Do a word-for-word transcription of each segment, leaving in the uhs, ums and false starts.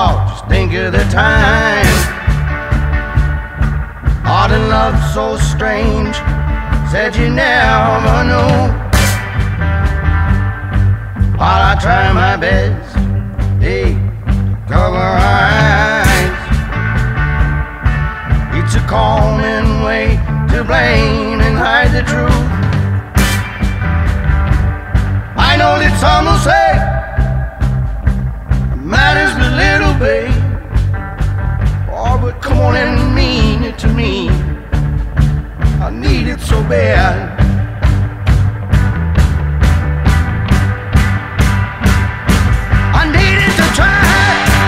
Oh, just think of the time. Art and love so strange, said you never know. While I try my best, hey, cover our eyes. It's a common way to blame and hide the truth. I know that some will say matters but little, babe. Oh, but come on and mean it to me. I need it so bad. I need it to try.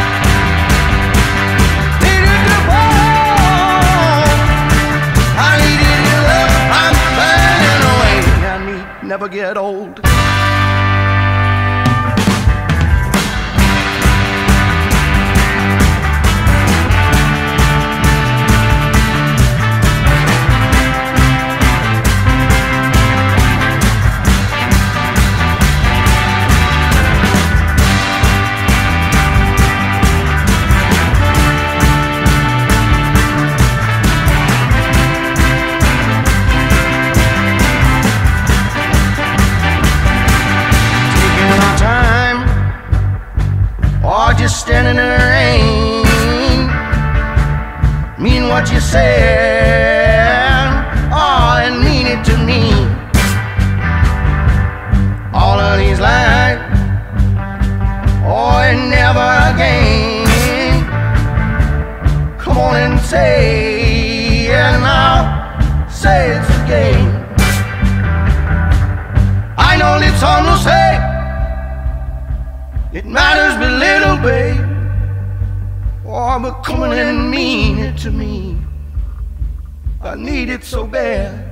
Need it to fall. I need it to love. I'm burning away. I need never get old. Just standing in the rain, mean what you said, oh, and mean it to me. All of these lies, oh, and never again. Come on and say, and I'll say it's again. I know that some will say it matters but little, babe. Oh, but come on and mean it to me. I need it so bad.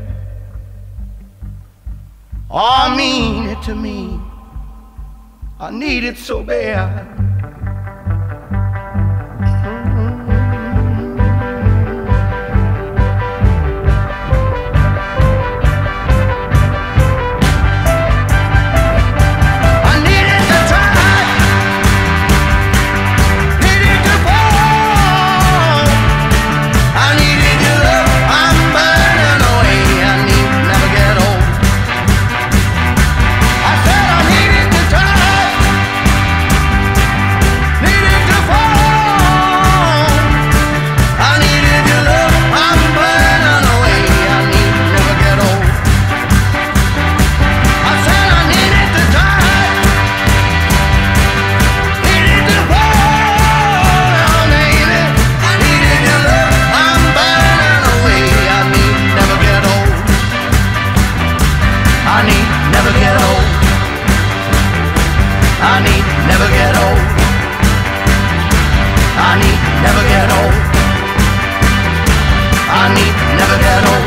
Oh, mean it to me. I need it so bad. I need never get old. I need never get old. I need never get old.